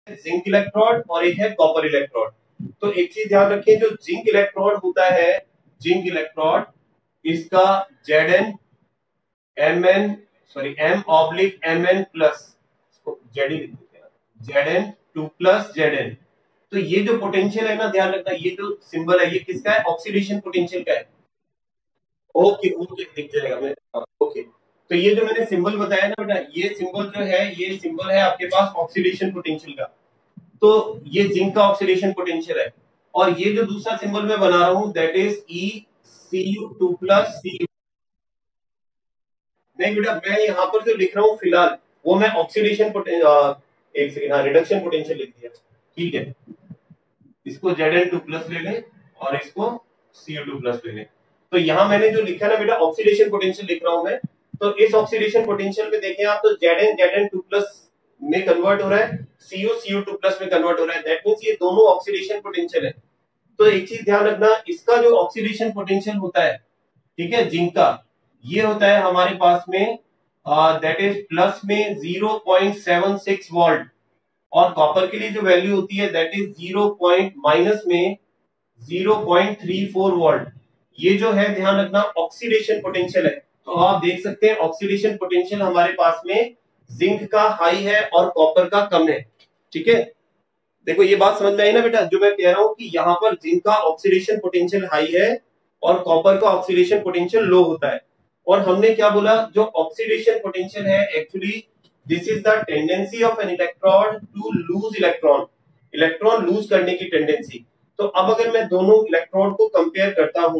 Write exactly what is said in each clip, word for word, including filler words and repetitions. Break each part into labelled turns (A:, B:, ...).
A: Zinc electrode और एक है कॉपर इलेक्ट्रोड। तो एक चीज ध्यान रखिए, जो जिंक इलेक्ट्रोड होता है, जिंक इलेक्ट्रोड, इसका Z N M N sorry M oblique M N plus, Z ही लिख देते हैं, Z N two plus Z N. तो ये जो पोटेंशियल है ना, ध्यान रखना, ये जो सिंबल है ये किसका है? ऑक्सीडेशन पोटेंशियल का है। ओके ओके, दिख जाएगा मैं, ओके। तो ये जो मैंने सिंबल बताया ना बेटा, ये सिंबल जो है, ये सिंबल है आपके पास ऑक्सीडेशन पोटेंशियल का। तो ये जिंक का ऑक्सीडेशन पोटेंशियल है। और ये जो दूसरा सिंबल मैं बना रहा हूं, that is E C U two plus C. नहीं बेटा, मैं यहाँ पर जो लिख रहा हूँ फिलहाल, वो मैं ऑक्सीडेशन एक सेकेंड, हाँ, रिडक्शन पोटेंशियल लिख दिया, ठीक है। इसको जेड एन टू प्लस ले लें और इसको सी यू टू प्लस ले लें। तो यहाँ मैंने जो लिखा ना बेटा, ऑक्सीडेशन पोटेंशियल लिख रहा हूं मैं। तो इस ऑक्सीडेशन पोटेंशियल में देखें आप, तो Z N Z N two plus में कन्वर्ट हो रहा है, C U C U two plus में कन्वर्ट हो रहा है। दैट मींस ये दोनों ऑक्सीडेशन पोटेंशियल है। तो एक चीज ध्यान रखना, इसका जो ऑक्सीडेशन पोटेंशियल होता है, ठीक है, जिंक का, ये होता है हमारे पास में दैट इज प्लस में zero point seven six volt, और कॉपर के लिए जो वैल्यू होती है that is zero point minus में zero point three four volt. ये जो है ध्यान रखना ऑक्सीडेशन पोटेंशियल है। तो आप देख सकते हैं ऑक्सीडेशन पोटेंशियल हमारे पास में जिंक का हाई है और कॉपर का कम है, ठीक है। देखो ये बात समझ में आई ना बेटा, जो मैं कह रहा हूं कि यहाँ पर जिंक का ऑक्सीडेशन पोटेंशियल हाई है और कॉपर का ऑक्सीडेशन पोटेंशियल लो होता है। और हमने क्या बोला, जो ऑक्सीडेशन पोटेंशियल है actually this is the tendency of an electron to lose electron, electron lose करने की टेंडेंसी। तो अब अगर मैं दोनों इलेक्ट्रोड को कंपेयर करता हूं,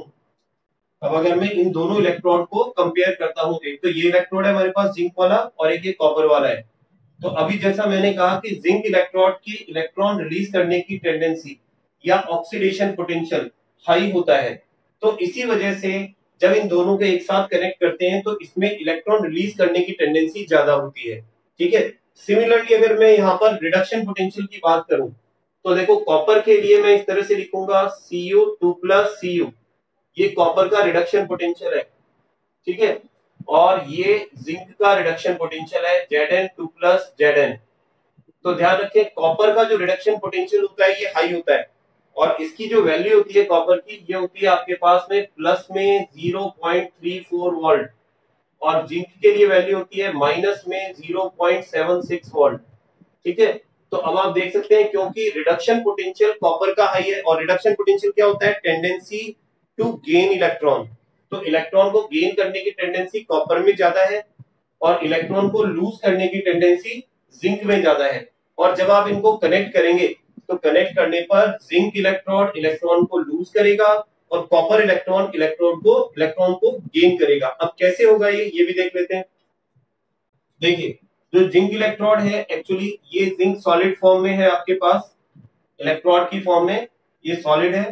A: अब अगर मैं इन दोनों इलेक्ट्रोड को कंपेयर करता हूं, एक तो ये इलेक्ट्रोड है हमारे पास जिंक वाला और एक ये कॉपर वाला है। तो अभी जैसा मैंने कहा कि जिंक इलेक्ट्रोड की इलेक्ट्रॉन रिलीज करने की टेंडेंसी या ऑक्सीडेशन पोटेंशियल हाई होता है। तो इसी वजह से जब इन दोनों को एक साथ कनेक्ट करते हैं तो इसमें इलेक्ट्रॉन रिलीज करने की टेंडेंसी ज्यादा होती है, ठीक है। सिमिलरली अगर मैं यहाँ पर रिडक्शन पोटेंशियल की बात करूं, तो देखो कॉपर के लिए मैं इस तरह से लिखूंगा C U two plus C U, ये कॉपर का रिडक्शन पोटेंशियल है, ठीक है। और ये जिंक का रिडक्शन पोटेंशियल है Z N two plus Z N. तो ध्यान रखें कॉपर का जो रिडक्शन पोटेंशियल होता है ये हाई होता है, और इसकी जो वैल्यू होती है कॉपर की, ये होती है आपके पास में प्लस में zero point three four volt, और जिंक के लिए वैल्यू होती है माइनस में zero point seven six volt, ठीक है। तो अब आप देख सकते हैं क्योंकि रिडक्शन पोटेंशियल कॉपर का हाई है, और रिडक्शन पोटेंशियल क्या होता है? Tendency to gain electron. तो इलेक्ट्रॉन को गेन करने की टेंडेंसी कॉपर में ज्यादा है, और इलेक्ट्रॉन को लूज करने की टेंडेंसी जिंक में ज्यादा है। और जब आप इनको कनेक्ट करेंगे तो कनेक्ट करने पर जिंक इलेक्ट्रोड इलेक्ट्रॉन को लूज करेगा और कॉपर इलेक्ट्रॉन इलेक्ट्रॉन को इलेक्ट्रॉन को गेन करेगा। अब कैसे होगा ये ये भी देख लेते हैं। देखिए जो जिंक इलेक्ट्रोड है एक्चुअली ये जिंक सॉलिड फॉर्म में है आपके पास, इलेक्ट्रोड की फॉर्म में ये सॉलिड है।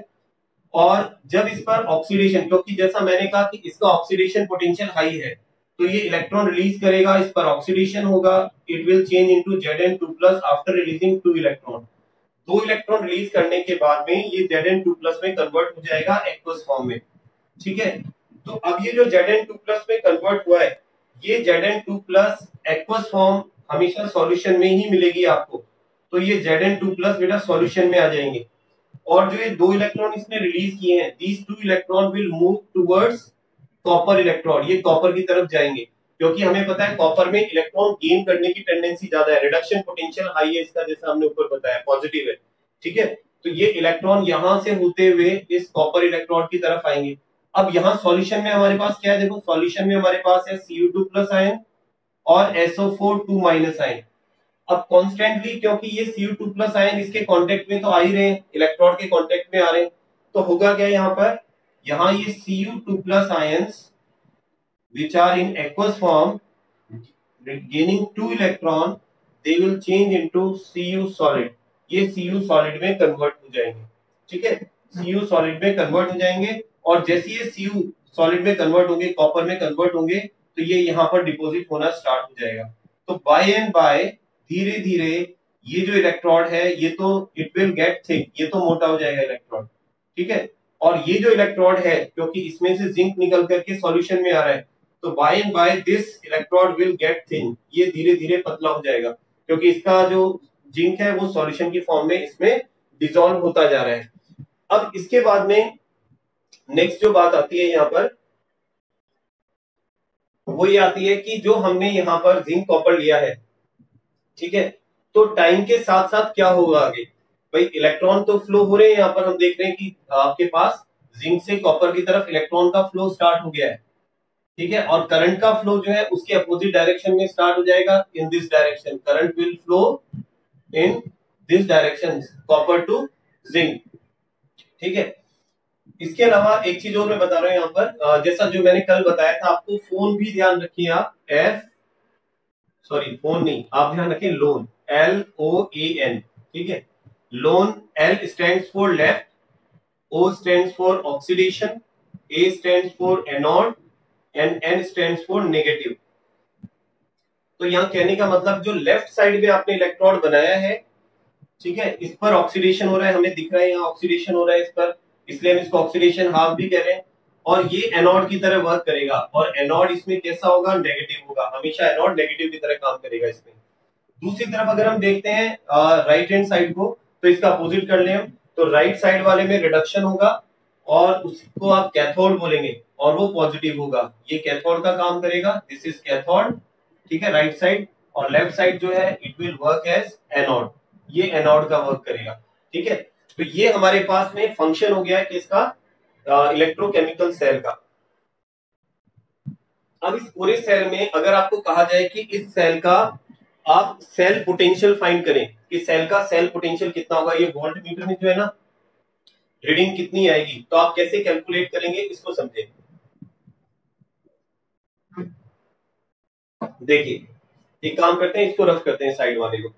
A: और जब इस पर ऑक्सीडेशन, क्योंकि जैसा मैंने कहा कि इसका ऑक्सीडेशन पोटेंशियल हाई है, तो ये इलेक्ट्रॉन रिलीज करेगा, इस पर ऑक्सीडेशन होगा, it will change into Z N two plus after releasing two electron. दो इलेक्ट्रॉन रिलीज करने के बाद में ये जेड एन टू प्लस में कन्वर्ट हो जाएगा एक्वस फॉर्म में, ठीक है। तो अब ये जो जेड एन टू प्लस में कन्वर्ट हुआ है, ये Z N two plus aqueous form हमेशा सॉल्यूशन में ही मिलेगी आपको। तो ये जेड एन टू प्लस बेटा सॉल्यूशन में आ जाएंगे, और जो ये दो इलेक्ट्रॉन इसने रिलीज किए हैं, these two electron will move towards copper electrode, ये कॉपर की तरफ जाएंगे, क्योंकि हमें पता है कॉपर में इलेक्ट्रॉन गेन करने की टेंडेंसी ज्यादा है, रिडक्शन पोटेंशियल हाई है इसका, जैसा हमने ऊपर बताया पॉजिटिव है, ठीक है। तो ये इलेक्ट्रॉन यहां से होते हुए इस कॉपर इलेक्ट्रोड की तरफ आएंगे। अब यहाँ सॉल्यूशन में हमारे पास क्या है? देखो सॉल्यूशन में हमारे पास है C U two plus ion और S O four two minus ion. अब कॉन्स्टेंटली, क्योंकि ये C U two plus ion इसके कांटेक्ट में तो आ ही रहे हैं, इलेक्ट्रोड के कांटेक्ट में आ रहे हैं, तो होगा क्या यहाँ पर? यहाँ ये C U two plus ions which are in aqueous form gaining two electron, they will change into C U solid, ये C U solid में कन्वर्ट हो जाएंगे, ठीक है। C U solid में कन्वर्ट हो जाएंगे, और जैसे ये C U solid में कन्वर्ट होंगे, कॉपर में कन्वर्ट होंगे, तो ये यहाँ पर डिपॉजिट होना स्टार्ट हो जाएगा। तो बाय एंड बाय धीरे धीरे ये जो इलेक्ट्रोड है ये तो इट विल गेट थिक, ये तो मोटा हो जाएगा इलेक्ट्रोड, ठीक है। और ये जो इलेक्ट्रोड है क्योंकि इसमें से जिंक निकल करके सॉल्यूशन में आ रहा है, तो by and by this electrode will get thin, ये धीरे धीरे पतला हो जाएगा, क्योंकि इसका जो जिंक है वो सॉल्यूशन की फॉर्म में इसमें डिसॉल्व होता जा रहा है। अब इसके बाद में नेक्स्ट जो बात आती है यहाँ पर वो ये आती है कि जो हमने यहाँ पर जिंक कॉपर लिया है, ठीक है, तो टाइम के साथ साथ क्या होगा आगे, भाई इलेक्ट्रॉन तो फ्लो हो रहे हैं, यहाँ पर हम देख रहे हैं कि आपके पास जिंक से कॉपर की तरफ इलेक्ट्रॉन का फ्लो स्टार्ट हो गया है, ठीक है, और करंट का फ्लो जो है उसके अपोजिट डायरेक्शन में स्टार्ट हो जाएगा, in this direction current will flow in this direction copper to zinc, ठीक है। इसके अलावा एक चीज और मैं बता रहा हूं यहाँ पर, जैसा जो मैंने कल बताया था आपको, फोन भी ध्यान रखिए आप, एफ सॉरी फोन नहीं, आप ध्यान रखें loan, L O A N, ठीक है, loan, L stands for left, O stands for oxidation, A stands for anode and N stands for negative. तो यहाँ कहने का मतलब जो लेफ्ट साइड में आपने इलेक्ट्रोड बनाया है, ठीक है, इस पर ऑक्सीडेशन हो रहा है, हमें दिख रहा है यहाँ ऑक्सीडेशन हो रहा है इस पर, इसलिए हम इसको ऑक्सीडेशन हाफ भी कह रहे हैं, और ये एनोड की तरह वर्क करेगा, और एनोड इसमें कैसा होगा, नेगेटिव होगा, हमेशा एनोड नेगेटिव की तरह काम करेगा इसमें। दूसरी तरफ अगर हम देखते हैं राइट हैंड साइड को, तो इसका अपोजिट कर ले हम, तो राइट साइड वाले में रिडक्शन होगा और उसको आप कैथोड बोलेंगे और वो पॉजिटिव होगा, ये कैथोड का काम करेगा, दिस इज कैथोड, ठीक है, राइट साइड, और लेफ्ट साइड जो है it will work as anode, ये एनोड का वर्क करेगा, ठीक है। तो ये हमारे पास में फंक्शन हो गया है किसका, इलेक्ट्रोकेमिकल सेल का। अब इस पूरे सेल में अगर आपको कहा जाए कि इस सेल का आप सेल पोटेंशियल फाइंड करें कि सेल का सेल पोटेंशियल कितना होगा, ये वोल्ट मीटर में जो है ना रीडिंग कितनी आएगी, तो आप कैसे कैलकुलेट करेंगे इसको समझे। देखिए एक काम करते हैं, इसको रफ करते हैं, साइड वाले को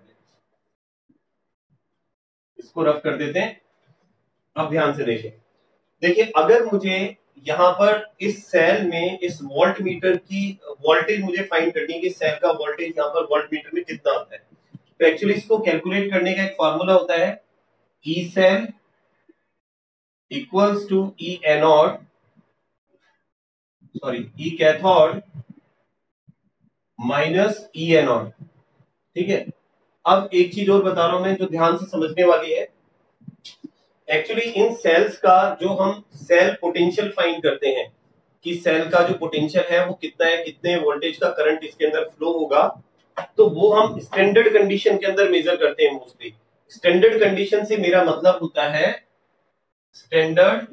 A: इसको रफ कर देते हैं। अब ध्यान से देखिए, देखिए अगर मुझे यहाँ पर इस सेल में इस वोल्ट मीटर की वोल्टेज मुझे फाइंड करनी है कि सेल का वोल्टेज यहाँ पर वोल्ट मीटर में कितना होता है, तो एक्चुअली इसको कैलकुलेट करने का एक फॉर्मूला होता है, E cell equals to E anode sorry E cathode minus E anode, ठीक है। अब एक चीज और बता रहा हूं मैं जो ध्यान से समझने वाली है, एक्चुअली इन सेल्स का जो हम सेल पोटेंशियल फाइंड करते हैं कि सेल का जो पोटेंशियल है वो कितना है, कितने वोल्टेज का करंट इसके अंदर फ्लो होगा, तो वो हम स्टैंडर्ड कंडीशन के अंदर मेजर करते हैं मोस्टली। स्टैंडर्ड कंडीशन से मेरा मतलब होता है standard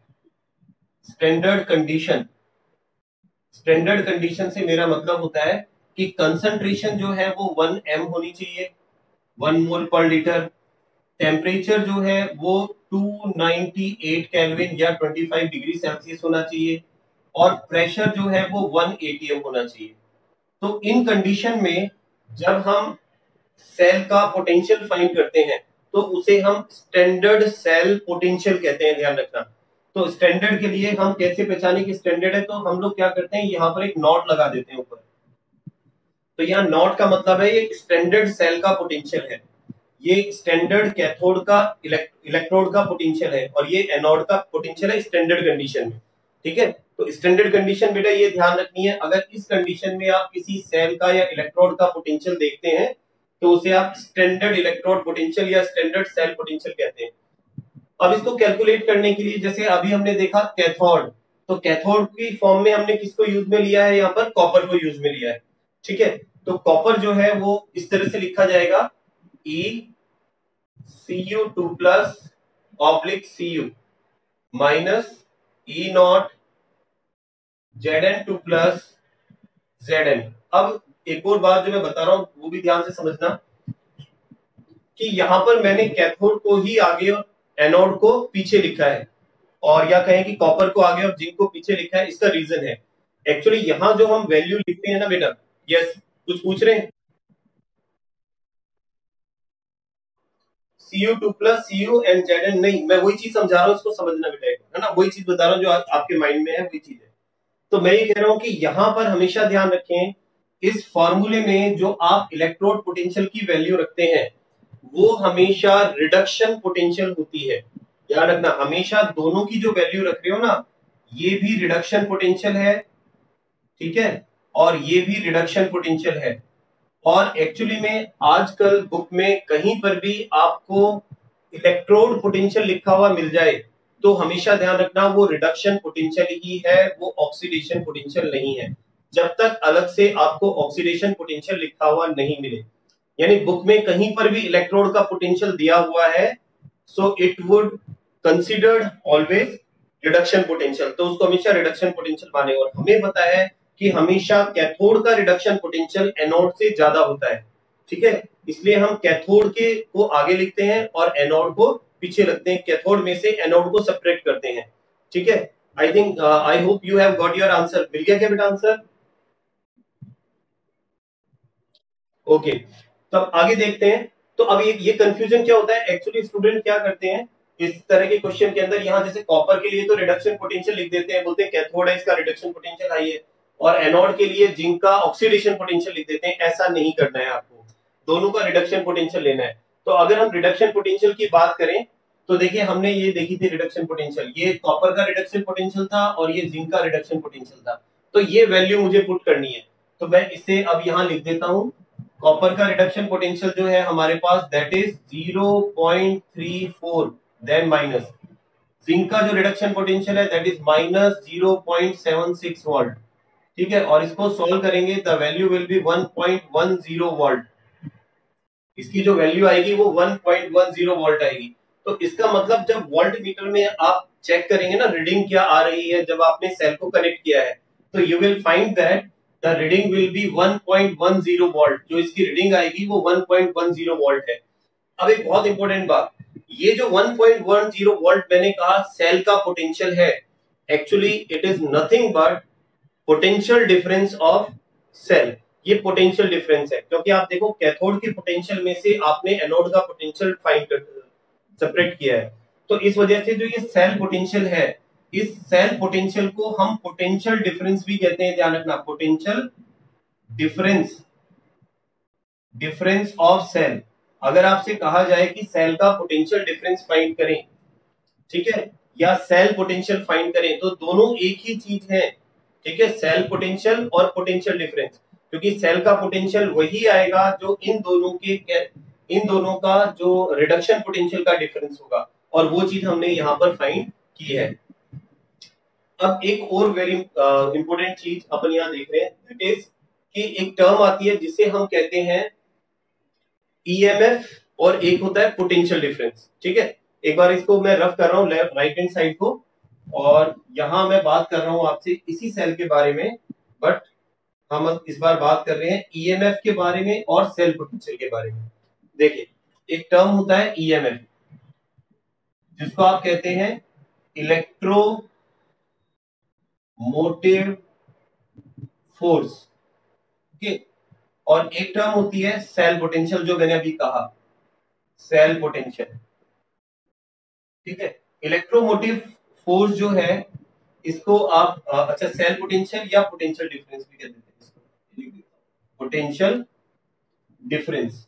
A: standard condition standard condition से मेरा मतलब होता है कि कंसंट्रेशन जो है वो वन एम होनी चाहिए, वन मोल पर लीटर, टेम्परेचर जो है वो टू नाइंटी एट केल्विन या पच्चीस डिग्री सेल्सियस होना चाहिए, और प्रेशर जो है वो वन एटीएम होना चाहिए। तो इन कंडीशन में जब हम सेल का पोटेंशियल फाइंड करते हैं तो उसे हम स्टैंडर्ड सेल पोटेंशियल कहते हैं, ध्यान रखना। तो स्टैंडर्ड के लिए हम कैसे पहचाने कि स्टैंडर्ड है, तो हम लोग क्या करते हैं, यहाँ पर एक नॉट लगा देते हैं ऊपर, तो यहाँ नॉट का मतलब है ये स्टैंडर्ड सेल का पोटेंशियल है, ये स्टैंडर्ड कैथोड का इलेक्ट्रोड का पोटेंशियल है, और ये एनोड का पोटेंशियल है स्टैंडर्ड कंडीशन में, ठीक है। तो स्टैंडर्ड कंडीशन बेटा ये ध्यान रखनी है, अगर इस कंडीशन में आप किसी सेल का या इलेक्ट्रोड का पोटेंशियल देखते हैं तो उसे आप स्टैंडर्ड इलेक्ट्रोड पोटेंशियल या स्टैंडर्ड सेल पोटेंशियल कहते हैं। अब इसको कैलकुलेट करने के लिए जैसे अभी हमने देखा कैथोड, तो कैथोड की फॉर्म में हमने किसको यूज में लिया है, यहाँ पर कॉपर को यूज में लिया है, ठीक है। तो कॉपर जो है वो इस तरह से लिखा जाएगा, E C U two plus oblique C U minus E naught Z N two plus Z N. अब एक और बात जो मैं बता रहा हूं वो भी ध्यान से समझना कि यहां पर मैंने कैथोड को ही आगे और एनोड को पीछे लिखा है, और या कहें कि कॉपर को आगे और जिंक को पीछे लिखा है। इसका रीजन है एक्चुअली यहां जो हम वैल्यू लिखते हैं ना बेटा, यस कुछ पूछ रहे हैं, C U two plus C U and Z N, नहीं मैं वही चीज समझा रहा हूं, इसको समझना बेटा, है ना, वही चीज बता रहा हूं जो आ, आपके माइंड में है वही चीज है। तो मैं ये कह रहा हूं कि यहां पर हमेशा ध्यान रखें, इस फॉर्मूले में जो आप इलेक्ट्रोड पोटेंशियल की वैल्यू रखते हैं वो हमेशा रिडक्शन पोटेंशियल होती है, याद रखना, हमेशा दोनों की जो वैल्यू रख रहे हो ना, ये भी रिडक्शन पोटेंशियल है, ठीक है, और ये भी रिडक्शन पोटेंशियल है, और एक्चुअली में आजकल बुक में कहीं पर भी आपको इलेक्ट्रोड पोटेंशियल लिखा हुआ मिल जाए तो हमेशा ध्यान रखना वो रिडक्शन पोटेंशियल ही है, वो ऑक्सीडेशन पोटेंशियल नहीं है, जब तक अलग से आपको ऑक्सीडेशन पोटेंशियल लिखा हुआ नहीं मिले। यानी बुक में कहीं पर भी इलेक्ट्रोड का पोटेंशियल दिया हुआ है, so it would considered always reduction potential, तो उसको हमेशा रिडक्शन पोटेंशियल माने। और हमें पता है कि हमेशा कैथोड का रिडक्शन पोटेंशियल एनोड से ज्यादा होता है, ठीक है, इसलिए हम कैथोड के को आगे लिखते हैं और एनोड को पीछे रखते हैं, कैथोड में से एनोड को सेपरेट करते हैं, ठीक है। I think I hope you have got your answer. मिल गया क्या बेटा आंसर? ओके, तो अब आगे देखते हैं। तो अब ये ये कंफ्यूजन क्या होता है, एक्चुअली स्टूडेंट क्या करते हैं इस तरह के क्वेश्चन के अंदर, यहाँ जैसे कॉपर के लिए तो रिडक्शन पोटेंशियल लिख देते हैं, बोलते हैं कैथोड है इसका रिडक्शन पोटेंशियल हाई है, और एनोड के लिए जिंक का ऑक्सीडेशन पोटेंशियल लिख देते हैं। ऐसा नहीं करना है आपको, दोनों का रिडक्शन पोटेंशियल लेना है। तो अगर हम रिडक्शन पोटेंशियल की बात करें तो देखिए हमने ये देखी थी रिडक्शन पोटेंशियल, ये कॉपर का रिडक्शन पोटेंशियल था और ये जिंक का रिडक्शन पोटेंशियल था। तो ये वैल्यू मुझे पुट करनी है, तो मैं इसे अब यहाँ लिख देता हूँ। कॉपर का रिडक्शन पोटेंशियल जो है हमारे पास that is zero point three four, then minus zinc का जो रिडक्शन पोटेंशियल है that is minus zero point seven six volt, ठीक है, और इसको सॉल्व करेंगे the value will be one point one zero volt, इसकी जो वैल्यू आएगी वो one point one zero volt आएगी। तो इसका मतलब जब वोल्ट मीटर में आप चेक करेंगे ना रीडिंग क्या आ रही है जब आपने सेल को कनेक्ट किया है, तो you will find that the reading will be one point one zero volt, जो इसकी रीडिंग आएगी वो one point one zero volt है। अब एक बहुत इंपॉर्टेंट बात, ये जो one point one zero volt मैंने कहा सेल का पोटेंशियल है, actually it is nothing but potential difference of cell. ये पोटेंशियल डिफरेंस है, क्योंकि आप देखो कैथोड के पोटेंशियल में से आपने एनोड का पोटेंशियल फाइंड कर सेपरेट किया है, तो इस वजह से जो ये सेल पोटेंशियल है, इस सेल पोटेंशियल को हम पोटेंशियल डिफरेंस भी कहते हैं, ध्यान रखना, potential difference, difference of cell. अगर आपसे कहा जाए कि सेल का पोटेंशियल डिफरेंस फाइंड करें, ठीक है, या सेल पोटेंशियल फाइंड करें, तो दोनों एक ही चीज है, ठीक है, सेल पोटेंशियल और पोटेंशियल डिफरेंस, क्योंकि सेल का पोटेंशियल वही आएगा जो इन दोनों के इन दोनों का जो रिडक्शन पोटेंशियल का डिफरेंस होगा, और वो चीज हमने यहाँ पर फाइंड की है। अब एक और वेरी इंपॉर्टेंट चीज अपन यहाँ देख रहे हैं, दैट इज कि एक टर्म आती है जिसे हम कहते हैं ईएमएफ और एक होता है पोटेंशियल डिफरेंस, ठीक है। एक बार इसको मैं रफ कर रहा हूँ लेफ्ट राइट हैंड साइड को, और यहाँ मैं बात कर रहा हूँ आपसे इसी सेल के बारे में, बट हम इस बार बात कर रहे हैं ईएमएफ के बारे में और सेल पोटेंशियल के बारे में। देखिए एक टर्म होता है ईएमएफ, जिसको आप कहते हैं इलेक्ट्रो मोटिव फोर्स, ठीक, और एक टर्म होती है सेल पोटेंशियल, जो मैंने अभी कहा सेल पोटेंशियल, ठीक है। इलेक्ट्रोमोटिव फोर्स जो है इसको आप अच्छा सेल पोटेंशियल या पोटेंशियल डिफरेंस भी कहते हैं इसको, पोटेंशियल डिफरेंस,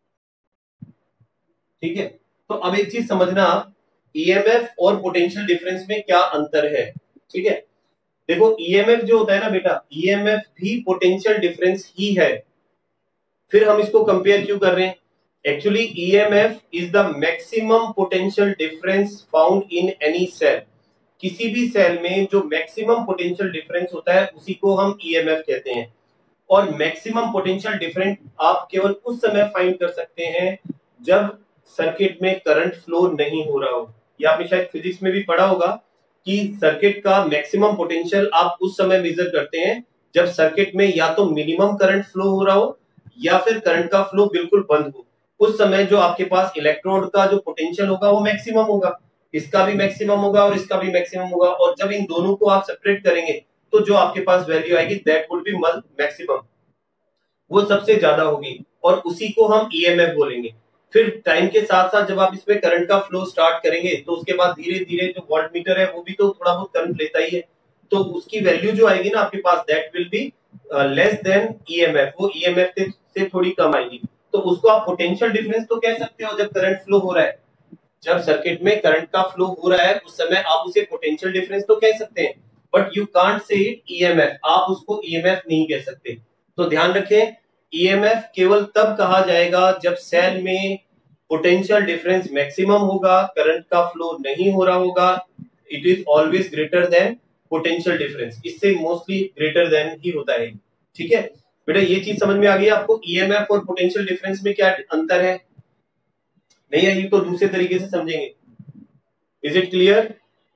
A: ठीक है। तो अब एक चीज समझना आप, ईएमएफ और पोटेंशियल डिफरेंस में क्या अंतर है, ठीक है। देखो ईएमएफ जो होता है ना बेटा, ईएमएफ भी पोटेंशियल डिफरेंस ही है, फिर हम इसको कंपेयर क्यों कर रहे हैं? Actually EMF is the maximum potential difference found in any cell, किसी भी सेल में जो मैक्सिमम पोटेंशियल डिफरेंस होता है उसी को हम ईएमएफ कहते हैं। और मैक्सिमम पोटेंशियल डिफरेंस आप केवल उस समय फाइंड कर सकते हैं जब सर्किट में करंट फ्लो नहीं हो रहा हो। या आपने शायद फिजिक्स में भी पढ़ा होगा कि सर्किट का मैक्सिमम पोटेंशियल आप उस समय मेजर करते हैं जब सर्किट में या तो मिनिमम करंट फ्लो हो रहा हो या फिर करंट का फ्लो बिल्कुल बंद हो। उस समय जो आपके पास इलेक्ट्रोड का जो पोटेंशियल होगा वो मैक्सिमम होगा, इसका भी मैक्सिमम होगा और इसका भी मैक्सिमम होगा, और जब इन दोनों को आप सेपरेट करेंगे तो जो आपके पास वैल्यू आएगी दैट वुड बी मैक्सिमम, वो सबसे ज्यादा होगी, और उसी को हम ईएमएफ बोलेंगे। फिर टाइम के साथ साथ जब आप इसमें करंट का फ्लो स्टार्ट करेंगे तो उसके बाद धीरे धीरे जो वोल्ट मीटर है वो भी तो थोड़ा बहुत करंट लेता ही है, तो उसकी वैल्यू जो आएगी ना आपके पास that will be less than EMF, वो ईएमएफ से, से थोड़ी कम आएगी। तो उसको आप पोटेंशियल डिफरेंस तो कह सकते हो जब करंट फ्लो हो रहा है, जब सर्किट में करंट का फ्लो हो रहा है उस समय आप उसे पोटेंशियल डिफरेंस तो कह सकते हैं, but you can't say it EMF, आप उसको ईएमएफ नहीं कह सकते। तो ध्यान रखें ईएमएफ केवल तब कहा जाएगा जब सेल में पोटेंशियल डिफरेंस मैक्सिमम होगा, करंट का फ्लो नहीं हो रहा होगा, it is always greater than potential difference, इससे मोस्टली ग्रेटर देन ही होता है। ठीक है बेटा, ये चीज समझ में आ गई आपको? ईएमएफ और पोटेंशियल डिफरेंस में क्या अंतर है? नहीं आई तो दूसरे तरीके से समझेंगे। Is it clear?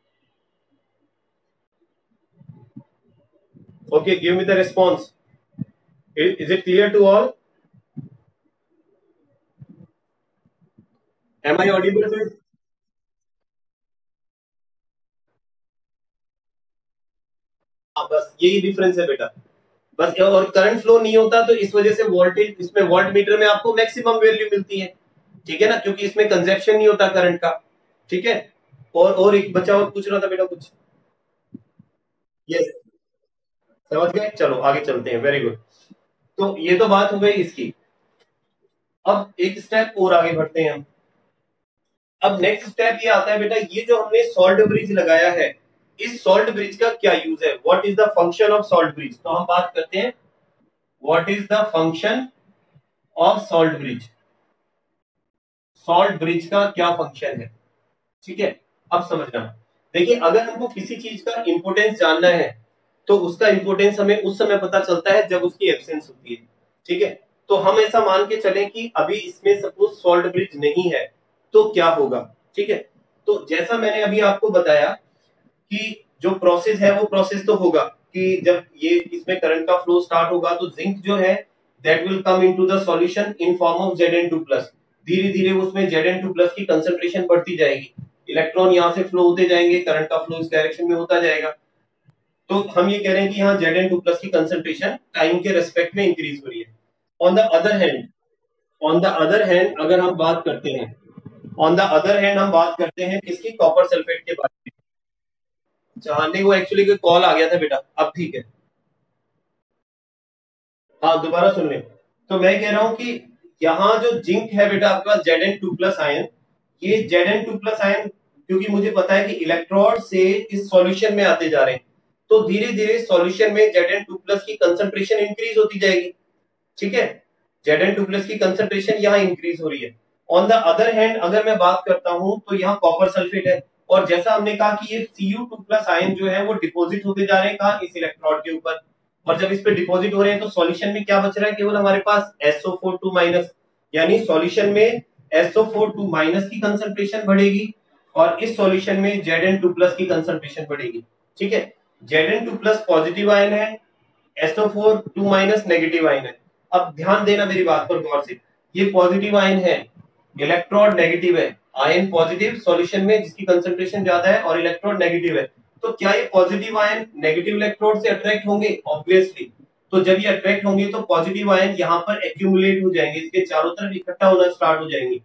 A: Okay, give me the response. Is it clear to all? Am I audible? हाँ, बस यही डिफरेंस है बेटा, बस। और करंट फ्लो नहीं होता तो इस वजह से वोल्टेज, इसमें वोल्ट मीटर में आपको मैक्सिमम वैल्यू मिलती है, ठीक है ना, क्योंकि इसमें कंजप्शन नहीं होता करंट का। ठीक है, और और एक बच्चा और पूछ रहा था बेटा कुछ। यस, समझ गए? चलो आगे चलते हैं, वेरी गुड। तो ये तो बात हो गई इसकी। अब एक स्टेप और आगे बढ़ते हैं हम। अब नेक्स्ट स्टेप ये आता है बेटा, ये जो हमने सॉल्ट ब्रिज लगाया है, इस सॉल्ट ब्रिज का क्या यूज है? What is the function of salt bridge? तो हम बात करते हैं what is the function of salt bridge. Salt bridge का क्या फंक्शन है? ठीक है, अब समझना। देखिए, अगर हमको किसी चीज का इंपोर्टेंस जानना है तो उसका इंपोर्टेंस हमें उस समय पता चलता है जब उसकी एब्सेंस होती है। ठीक है, तो हम ऐसा मान के चलें कि अभी इसमें सपोज सॉल्ट ब्रिज नहीं है तो क्या होगा? ठीक है, तो जैसा मैंने अभी आपको बताया कि जो प्रोसेस है वो प्रोसेस तो होगा कि जब ये इसमें करंट का फ्लो स्टार्ट होगा तो जिंक जो है that will come into the solution in form of Z N two plus. धीरे धीरे उसमें जेड एन टू प्लस की कंसंट्रेशन बढ़ती जाएगी, इलेक्ट्रॉन यहाँ से फ्लो होते जाएंगे, करंट का फ्लो इस डायरेक्शन में होता जाएगा। तो हम ये कह रहे हैं कि यहाँ जेड एन टू प्लस की कंसंट्रेशन टाइम के रेस्पेक्ट में इंक्रीज हो रही है। On the other hand on the other hand अगर हम बात करते हैं ऑन द अदर हैंड हम बात करते हैं किसकी? कॉपर सल्फेट के बारे में। अच्छा, नहीं वो एक्चुअली कोई कॉल आ गया था बेटा, अब ठीक है। हाँ, दोबारा सुन ले। तो मैं कह रहा हूं कि यहाँ जो जिंक है बेटा आपका Z N two plus ion, ये Z N two plus ion, क्योंकि मुझे पता है कि इलेक्ट्रोड से इस सॉल्यूशन में आते जा रहे हैं, तो धीरे धीरे सॉल्यूशन में जेड एन टू प्लस की कंसंट्रेशन इंक्रीज होती जाएगी। ठीक है, जेड एन टू प्लस की कंसंट्रेशन यहाँ इंक्रीज हो रही है। ऑन द अदर हैंड अगर मैं बात करता हूं तो यहाँ कॉपर सल्फेट है, और जैसा हमने कहा कि ये C U two plus ion जो है वो डिपोजिट होते जा रहे हैं कहाँ? इस इलेक्ट्रोड के ऊपर। और जब इस पे डिपॉजिट हो रहे हैं तो सॉल्यूशन में क्या बच रहा है? केवल हमारे पास S O four two minus, यानी सॉल्यूशन में S O four two minus की कंसंट्रेशन बढ़ेगी और इस सॉल्यूशन में जेड एन टू प्लस की कंसंट्रेशन बढ़ेगी। ठीक है, Z N two plus positive ion है, S O four two minus negative ion है। अब ध्यान देना मेरी बात पर गौर से, ये पॉजिटिव आयन है, इलेक्ट्रोड नेगेटिव है, आयन पॉजिटिव सॉल्यूशन में जिसकी कंसंट्रेशन ज्यादा है, और इलेक्ट्रोड नेगेटिव है। तो क्या ये पॉजिटिव आयन नेगेटिव इलेक्ट्रोड से अट्रैक्ट होंगे? ऑब्वियसली। तो जब ये अट्रैक्ट होंगे तो पॉजिटिव आयन यहाँ पर एक्यूमुलेट हो जाएंगे, इसके चारों तरफ इकट्ठा होना स्टार्ट हो जाएंगे।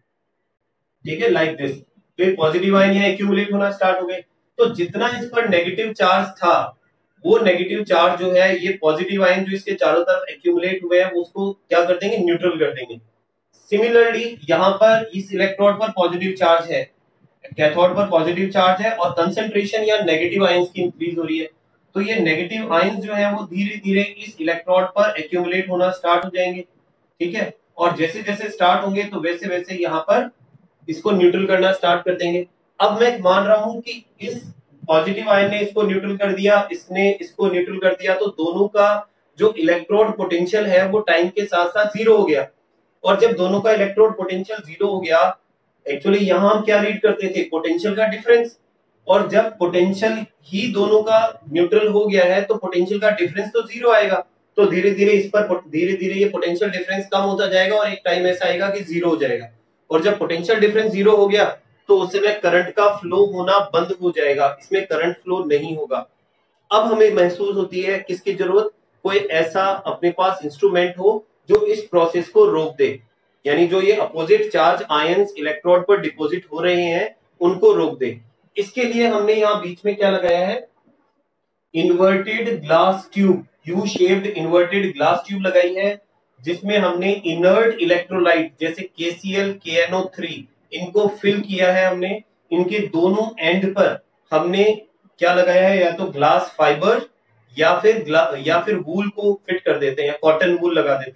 A: ठीक है, लाइक दिस। तो ये पॉजिटिव आयन यहाँ एक्यूमुलेट होना स्टार्ट हो गए, तो जितना इस पर नेगेटिव चार्ज था वो नेगेटिव चार्ज जो है ये पॉजिटिव आयन जो इसके चारों तरफ एक्यूमुलेट हुए हैं उसको क्या कर देंगे? न्यूट्रल कर देंगे। सिमिलरली यहाँ पर इस इलेक्ट्रोड पर पॉजिटिव चार्ज है, कैथोड पर पॉजिटिव चार्ज है और कंसंट्रेशन या नेगेटिव आयंस की इंक्रीज हो रही है, तो ये नेगेटिव आयंस जो है वो धीरे धीरे इस इलेक्ट्रोड पर एक्यूमुलेट होना स्टार्ट हो जाएंगे। ठीक है, और जैसे जैसे स्टार्ट होंगे तो वैसे वैसे यहाँ पर इसको न्यूट्रल करना स्टार्ट कर देंगे। अब मैं मान रहा हूं कि इस पॉजिटिव आयन ने इसको न्यूट्रल कर दिया, इसने इसको न्यूट्रल कर दिया, तो दोनों का जो इलेक्ट्रोड पोटेंशियल है वो टाइम के साथ साथ जीरो हो गया। और जब दोनों का इलेक्ट्रोड पोटेंशियल जीरो हो गया, एक्चुअली यहां हम क्या रीड करते थे? पोटेंशियल का डिफरेंस। और जब पोटेंशियल ही दोनों का न्यूट्रल हो गया है तो पोटेंशियल का डिफरेंस तो जीरो आएगा, तो धीरे धीरे इस पर धीरे धीरे ये पोटेंशियल डिफरेंस कम होता जाएगा और एक टाइम ऐसा आएगा कि जीरो हो जाएगा। और जब पोटेंशियल डिफरेंस जीरो हो गया तो उस समय करंट का फ्लो होना बंद हो जाएगा, इसमें करंट फ्लो नहीं होगा। अब हमें महसूस होती है किसकी जरूरत? कोई ऐसा अपने पास इंस्ट्रूमेंट हो जो इस प्रोसेस को रोक दे, यानी जो ये अपोजिट चार्ज आयंस इलेक्ट्रोड पर डिपॉजिट हो रहे हैं उनको रोक दे। इसके लिए हमने यहाँ बीच में क्या लगाया है? Inverted glass tube, U shaped inverted glass tube लगाई है, जिसमें हमने इनर्ट इलेक्ट्रोलाइट जैसे K C L, K N O three इनको फिल किया है हमने। इनके दोनों एंड पर हमने क्या लगाया है? या तो ग्लास फाइबर या फिर या फिर वूल को फिट कर देते हैं, कॉटन वूल लगा देते हैं।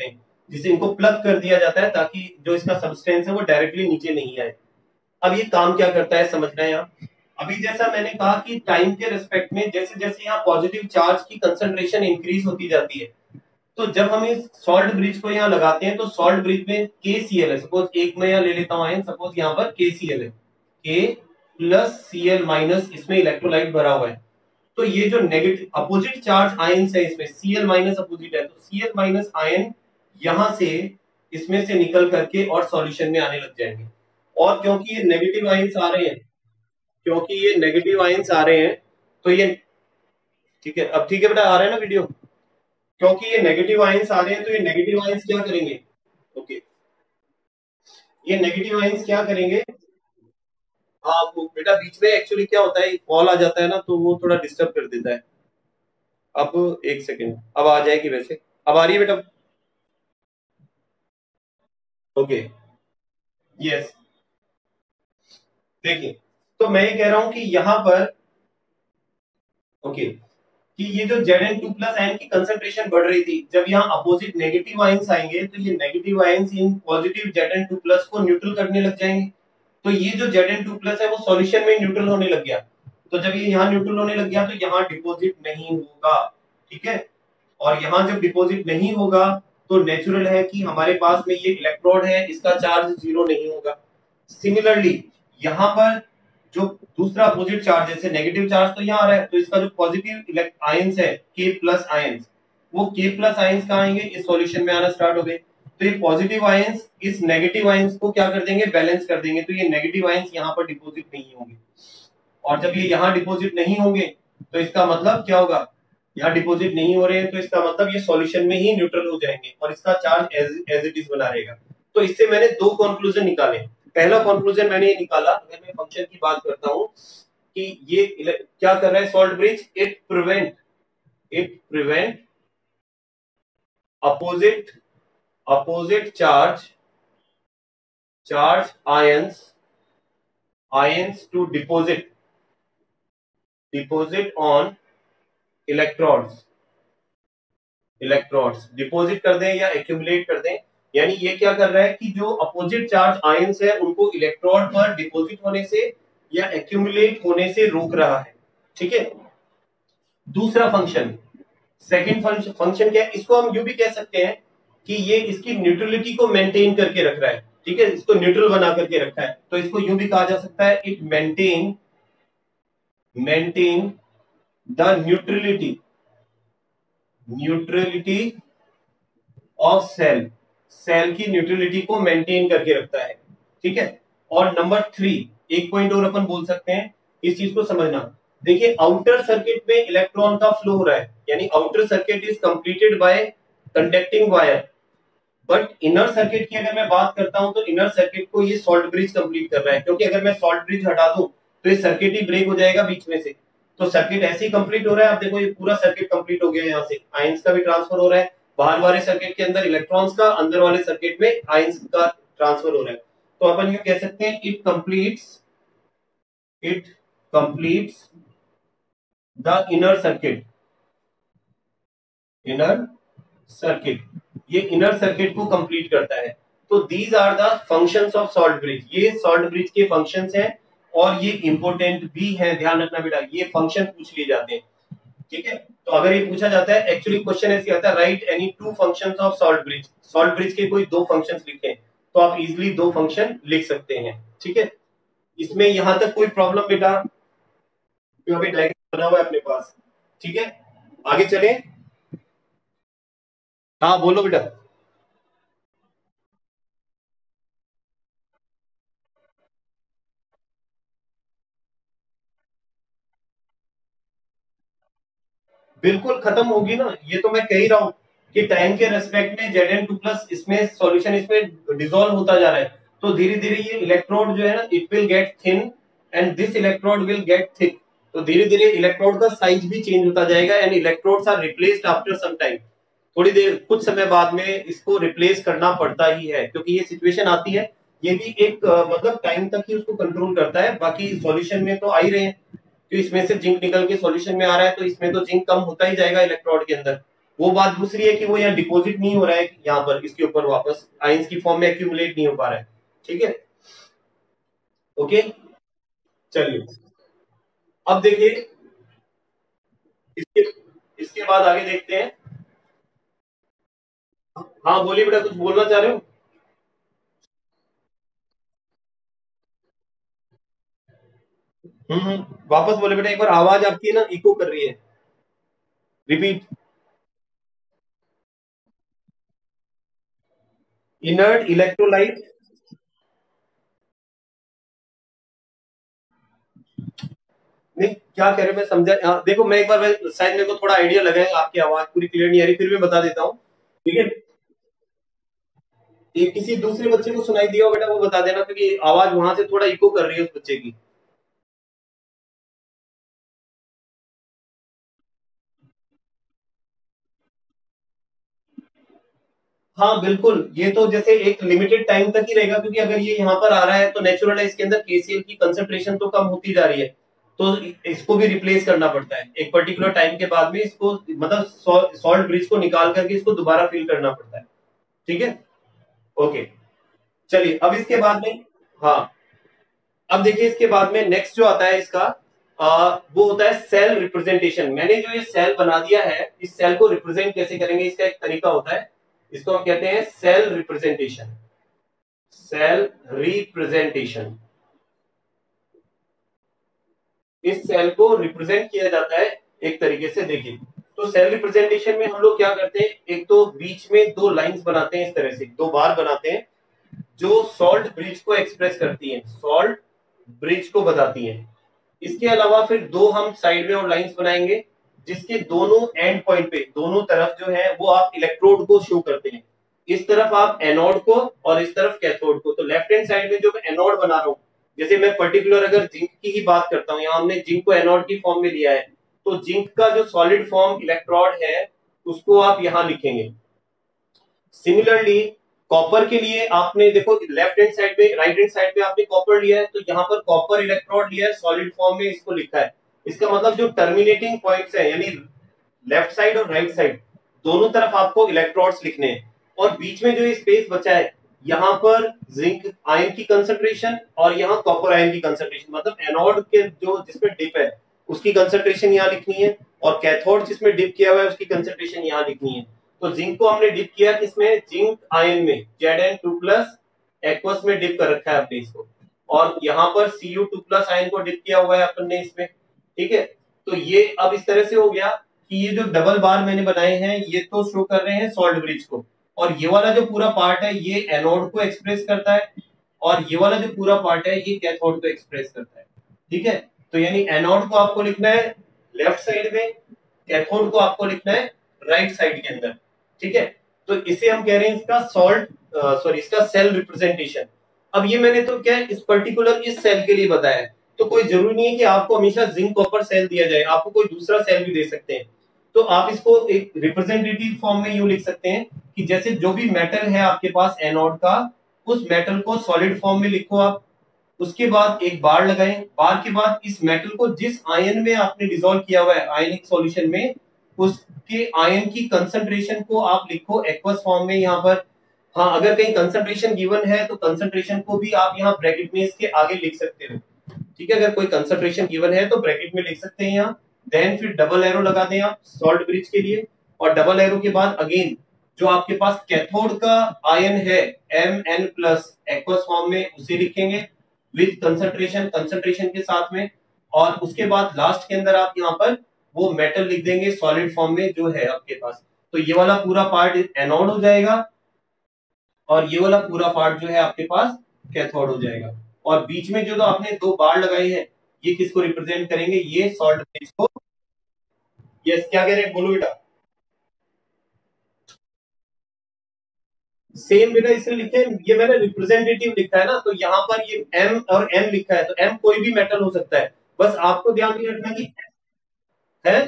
A: जिसे इनको प्लग कर दिया जाता है ताकि जो इसका सब्सटेंस है वो डायरेक्टली नीचे नहीं आए। अब ये काम क्या करता है समझना है यहाँ। अभी जैसा मैंने कहा कि टाइम के रिस्पेक्ट में जैसे जैसे यहाँ पॉजिटिव चार्ज की कंसंट्रेशन इंक्रीज होती जाती है, तो जब हम इस सॉल्ट ब्रिज को यहाँ लगाते हैं तो सॉल्ट ब्रिज में के सी एल है, सपोज एक में यहाँ ले लेता हूँ आयन, सपोज यहाँ पर के सी एल है, K plus C L minus, इसमें इलेक्ट्रोलाइट भरा हुआ है। तो ये जो नेगेटिव अपोजिट चार्ज आयन है इसमें Cl माइनस अपोजिट है, तो Cl माइनस आयन यहां से इसमें से निकल करके और सॉल्यूशन में आने लग जाएंगे। और क्योंकि ये नेगेटिव आयंस आ रहे हैं, क्योंकि ये नेगेटिव आयंस आ रहे हैं तो ये ठीक है। अब ठीक है बेटा, आ रहा है ना वीडियो? क्योंकि ये नेगेटिव आयंस आ रहे हैं तो ये नेगेटिव आयंस क्या करेंगे, ओके, ये नेगेटिव आयंस क्या करेंगे, हाँ बेटा बीच में एक्चुअली क्या होता है, कॉल आ जाता है ना तो वो थोड़ा डिस्टर्ब कर देता है। अब एक सेकेंड, अब आ जाएगी वैसे, अब आ रही है बेटा? ओके यस, देखिए तो मैं ये कह रहा हूं कि यहां पर ओके कि ये जो Zn टू प्लस आयन की कंसंट्रेशन बढ़ रही थी, जब यहाँ अपोजिट नेगेटिव आयंस आएंगे तो ये नेगेटिव आयंस इन पॉजिटिव Zn टू प्लस को न्यूट्रल करने लग जाएंगे। तो ये जो Zn टू प्लस है वो सॉल्यूशन में न्यूट्रल होने लग गया। तो जब ये यहाँ न्यूट्रल होने लग गया तो यहाँ डिपोजिट नहीं होगा, ठीक है। और यहाँ जब डिपोजिट नहीं होगा तो नेचुरल है कि हमारे पास में ये इलेक्ट्रोड है, इसका चार्ज जीरो नहीं होगा। सिमिलरली यहाँ पर जो दूसरा अपोजिट चार्ज, जैसे नेगेटिव चार्ज तो यहाँ आ रहा है, तो इसका जो पॉजिटिव आयंस है के प्लस आयंस, वो के प्लस आयंस कहाँ आएंगे, इस सॉल्यूशन में आना स्टार्ट हो गए। तो ये पॉजिटिव आयंस इस नेगेटिव आयंस को क्या कर देंगे, बैलेंस कर देंगे। तो ये नेगेटिव आयंस यहाँ पर डिपोजिट नहीं होंगे, और जब ये यहाँ डिपोजिट नहीं होंगे तो इसका मतलब क्या होगा, यहाँ डिपोजिट नहीं हो रहे हैं तो इसका मतलब ये सॉल्यूशन में ही न्यूट्रल हो जाएंगे और इसका चार्ज एज इट इज बना रहेगा। तो इससे मैंने दो कंक्लूजन निकाले। पहला कंक्लूजन मैंने ये निकाला, अगर मैं फंक्शन की बात करता हूं कि ये क्या कर रहा है salt bridge, it prevent it prevent opposite opposite charge charge ions ions to deposit deposit on electrodes electrodes deposit कर दें या एक्यूमुलेट कर दें। यानी ये क्या कर रहा है कि जो अपोजिट चार्ज आयंस है उनको इलेक्ट्रोड पर डिपोजिट होने से या एक्यूमुलेट होने से रोक रहा है, ठीक है। दूसरा फंक्शन, सेकंड फंक्शन क्या है, इसको हम यूं भी कह सकते हैं कि ये इसकी न्यूट्रलिटी को मेंटेन करके रख रहा है, ठीक है, इसको न्यूट्रल बना करके रखा है। तो इसको यूं भी कहा जा सकता है, it maintain maintain the neutrality neutrality of cell cell की न्यूट्रलिटी को मेंटेन करके रखता है, ठीक है। और नंबर थ्री, एक पॉइंट और अपन बोल सकते हैं, इस चीज को समझना। देखिए आउटर सर्किट में इलेक्ट्रॉन का फ्लो हो रहा है, यानी outer circuit is completed by conducting wire, but inner circuit की अगर मैं बात करता हूं तो इनर सर्किट को ये सॉल्ट ब्रिज कंप्लीट कर रहा है, क्योंकि अगर मैं सॉल्ट ब्रिज हटा दूं तो ये सर्किट ही ब्रेक हो जाएगा बीच में से। तो सर्किट ऐसे ही कंप्लीट हो रहा है, आप देखो ये पूरा सर्किट कंप्लीट हो गया, यहाँ से आयंस का भी ट्रांसफर हो रहा है, बाहर वाले सर्किट के अंदर इलेक्ट्रॉन्स का, अंदर वाले सर्किट में आयंस का ट्रांसफर हो रहा है। तो अपन ये कह सकते हैं, it completes it completes the inner circuit inner circuit ये इनर सर्किट को कंप्लीट करता है। तो these are the functions of salt bridge, ये सॉल्ट ब्रिज के फंक्शंस हैं और ये इंपॉर्टेंट भी है, ध्यान रखना बेटा, ये फंक्शन पूछ लिए जाते हैं, ठीक है। तो अगर ये पूछा जाता है, एक्चुअली क्वेश्चन ऐसे आता है, write any two functions of salt bridge, salt bridge के कोई दो फंक्शंस लिखें, तो आप इजीली दो फंक्शन लिख सकते हैं, ठीक है। इसमें यहां तक कोई प्रॉब्लम बेटा, क्यों अभी डायग्राम बना हुआ है अपने पास, ठीक है। आगे चले, हाँ बोलो बेटा। बिल्कुल खत्म होगी ना, ये तो मैं कह ही रहा हूं कि टाइम के रेस्पेक्ट में Zn टू प्लस इसमें सॉल्यूशन इसमें डिसॉल्व होता जा रहा है, तो धीरे धीरे ये इलेक्ट्रोड जो है ना, it will get thin and this electrode will get thick. तो धीरे धीरे इलेक्ट्रोड का साइज भी चेंज होता जाएगा and electrodes are replaced after some time. थोड़ी देर, कुछ समय बाद में इसको रिप्लेस करना पड़ता ही है, क्योंकि ये सिचुएशन आती है। ये भी एक मतलब टाइम तक ही उसको कंट्रोल करता है, बाकी सॉल्यूशन में तो आ ही रहे हैं, तो इसमें से जिंक निकल के सॉल्यूशन में आ रहा है, तो इसमें तो जिंक कम होता ही जाएगा इलेक्ट्रोड के अंदर, वो बात दूसरी है कि वो यहाँ डिपॉजिट नहीं हो रहा है यहाँ पर इसके ऊपर वापस आयंस की फॉर्म में एक्यूमुलेट नहीं हो पा रहा है। ठीक है, ओके। चलिए अब देखिए इसके इसके बाद आगे देखते हैं। हाँ बोलिए बेटा, कुछ बोलना चाह रहे हो? हम्म हम्म, वापस बोले बेटा, एक बार आवाज आपकी ना इको कर रही है, रिपीट। इनर्ट इलेक्ट्रोलाइट, नहीं क्या कह रहे हैं मैं समझा। हाँ, देखो मैं एक बार मैं- शायद मेरे को थोड़ा आइडिया लगा है, आपकी आवाज पूरी क्लियर नहीं आ रही, फिर भी बता देता हूँ। ठीक है, ये किसी दूसरे बच्चे को सुनाई दिया हो बेटा, वो बता देना, क्योंकि आवाज वहां से थोड़ा इको कर रही है उस बच्चे की। हाँ बिल्कुल, ये तो जैसे एक लिमिटेड टाइम तक ही रहेगा, क्योंकि अगर ये यहाँ पर आ रहा है तो नेचुरल है, इसके अंदर केसीएल की कंसंट्रेशन तो कम होती जा रही है, तो इसको भी रिप्लेस करना पड़ता है एक पर्टिकुलर टाइम के बाद में, इसको मतलब सॉल्ट ब्रिज को निकाल करके इसको दोबारा फिल करना पड़ता है। ठीक है, ओके। चलिए अब इसके बाद में, हाँ अब देखिए इसके बाद में नेक्स्ट जो आता है इसका, आ, वो होता है सेल रिप्रेजेंटेशन। मैंने जो ये सेल बना दिया है, इस सेल को रिप्रेजेंट कैसे करेंगे, इसका एक तरीका होता है, इसको हम कहते हैं सेल रिप्रेजेंटेशन। सेल रिप्रेजेंटेशन, इस सेल को रिप्रेजेंट किया जाता है एक तरीके से। देखिए तो सेल रिप्रेजेंटेशन में हम लोग क्या करते हैं, एक तो बीच में दो लाइंस बनाते हैं, इस तरह से दो बार बनाते हैं जो सॉल्ट ब्रिज को एक्सप्रेस करती हैं, सॉल्ट ब्रिज को बताती हैं। इसके अलावा फिर दो हम साइड में और लाइंस बनाएंगे जिसके दोनों एंड पॉइंट पे, दोनों तरफ जो है वो आप इलेक्ट्रोड को शो करते हैं। इस तरफ आप एनोड को और इस तरफ कैथोड को। तो लेफ्ट हैंड साइड में जो मैं एनोड बना रहा हूं, जैसे मैं पर्टिकुलर अगर जिंक की ही बात करता हूं, यहाँ हमने जिंक को एनोड की फॉर्म में लिया है, तो जिंक का जो सॉलिड फॉर्म इलेक्ट्रोड है उसको आप यहां लिखेंगे। सिमिलरली कॉपर के लिए आपने देखो लेफ्ट हैंड साइड में, राइट हैंड साइड में आपने कॉपर लिया है, तो यहाँ पर कॉपर इलेक्ट्रोड लिया है सॉलिड फॉर्म में, इसको लिखा है। इसका मतलब जो टर्मिनेटिंग पॉइंट्स है, यानी लेफ्ट साइड और राइट साइड दोनों तरफ आपको इलेक्ट्रोड्स लिखने हैं। और बीच में जो ये स्पेस बचा है, यहाँ पर जिंक आयन की कंसंट्रेशन और यहाँ कॉपर आयन की कंसंट्रेशन, मतलब एनोड के जो जिसमें डिप है उसकी कंसंट्रेशन यहाँ लिखनी है, और कैथोड जिसमें डिप किया हुआ है उसकी कंसंट्रेशन यहाँ लिखनी है। तो जिंक को हमने डिप किया किसमें, जिंक आयन में, Z N two plus aqueous में डिप कर रखा है अपने इसको, और यहाँ पर C U two plus ion को डिप किया हुआ है अपन ने इसमें। ठीक है, तो ये अब इस तरह से हो गया कि ये जो डबल बार मैंने बनाए हैं ये तो शो कर रहे हैं सॉल्ट ब्रिज को, और ये वाला जो पूरा पार्ट है ये एनोड को एक्सप्रेस करता है, और ये वाला जो पूरा पार्ट है ये कैथोड को एक्सप्रेस करता है। ठीक है, तो यानी एनोड को आपको लिखना है लेफ्ट साइड में, कैथोड को आपको लिखना है राइट साइड के अंदर। ठीक है, तो इसे हम कह रहे हैं इसका सॉल्ट सॉरी इसका सेल रिप्रेजेंटेशन। अब ये मैंने तो क्या है इस पर्टिकुलर इस सेल के लिए बताया है, तो कोई जरूरी नहीं है कि आपको हमेशा जिंक कॉपर सेल दिया जाए, आपको कोई दूसरा सेल भी दे सकते हैं। तो आप इसको एक रिप्रेजेंटेटिव फॉर्म में यूं लिख सकते हैं कि जैसे जो भी मेटल है आपके पास एनोड का, उस मेटल को सॉलिड फॉर्म में लिखो आप, उसके बाद एक बार लगाएं, बार के बाद इस मेटल को जिस आयन में आपने डिसॉल्व किया हुआ है आयनिक सॉल्यूशन में, उसके आयन की कंसंट्रेशन को आप लिखो एक्वस फॉर्म में यहाँ पर। हाँ अगर कहीं कंसंट्रेशन गिवन है तो कंसंट्रेशन को भी आप यहाँ ब्रैकेट में इसके आगे लिख सकते हो। ठीक है, अगर कोई कंसंट्रेशन गिवन है तो ब्रैकेट में लिख सकते हैं यहाँ, देन फिर डबल एरो लगा दें आप सॉल्ट ब्रिज के लिए, और डबल एरो के बाद अगेन जो आपके पास कैथोड का आयन है M N plus aqueous form में उसे लिखेंगे विद कंसंट्रेशन, कंसंट्रेशन के साथ में, और उसके बाद लास्ट के अंदर आप यहाँ पर वो मेटल लिख देंगे सॉलिड फॉर्म में जो है आपके पास। तो ये वाला पूरा पार्ट एनोड हो जाएगा और ये वाला पूरा पार्ट जो है आपके पास कैथोड हो जाएगा। और बीच में जो तो आपने दो बार लगाए हैं ये किसको रिप्रेजेंट करेंगे, ये सॉल्ट ब्रिज को। यस क्या कह रहे हैं, बोलो बेटा। सेम बेटा इसलिए लिखे, ये मैंने रिप्रेजेंटेटिव लिखा है ना, तो यहाँ पर ये एम और एन लिखा है, तो एम कोई भी मेटल हो सकता है, बस आपको ध्यान में रखना कि है